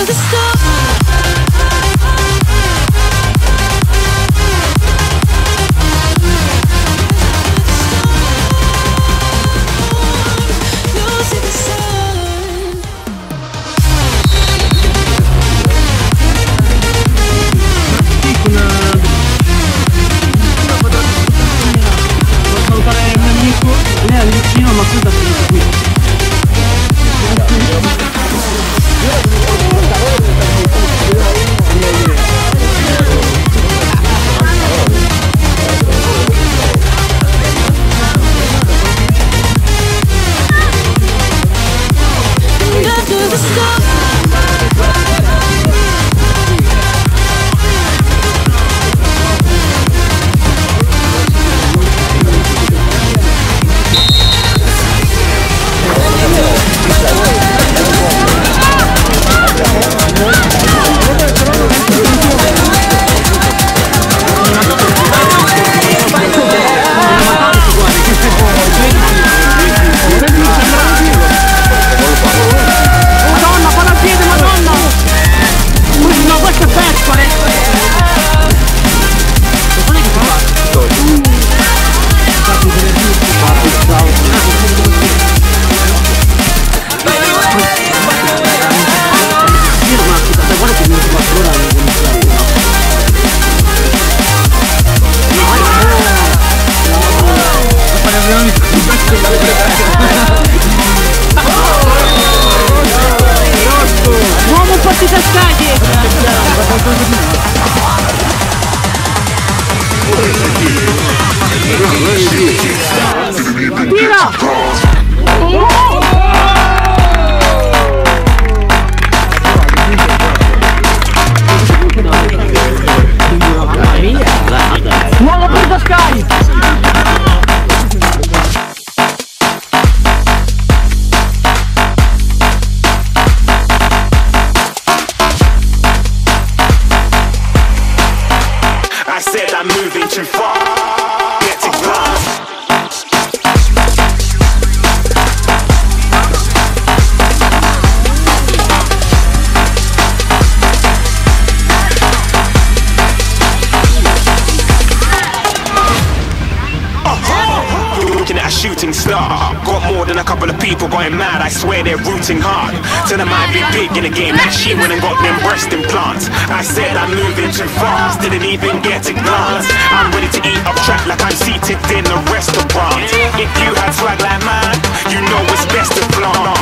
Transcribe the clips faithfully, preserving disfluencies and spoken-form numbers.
Rooting hard, so they might be big in the game. That she went and got them breast implants. I said I'm moving too fast, didn't even get a glance. I'm ready to eat up track like I'm seated in a restaurant. If you had swag like mine, you know it's best to flaunt.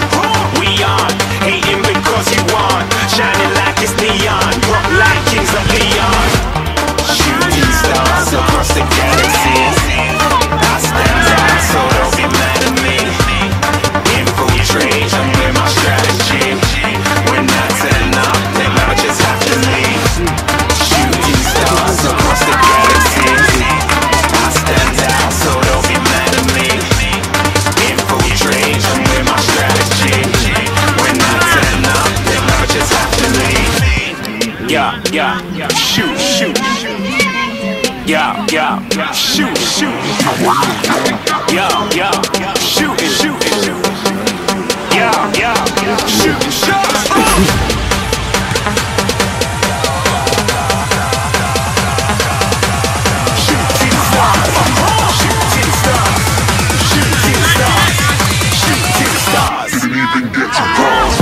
We aren't hating because you aren't shining like it's neon, rock like kings of Leon. Shooting stars across the galaxy. I stand out, so don't be mad at me. Infiltrate, I'm with my strategy. When I turn up, they might just have to leave. Shooting stars across the galaxy. I stand out, so don't be mad at me. Infiltrate, I'm with my strategy. When I turn up, they might just have to leave. Yeah, yeah, yeah, shoot, shoot. Yeah, yeah, shoot, shoot. Yeah, yeah, shoot, shoot. Yeah, yeah, shoot, shots. Shooting stars, shooting stars, shooting stars, shooting stars. Didn't even get to cross.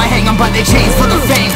hang on by their chains for the fame.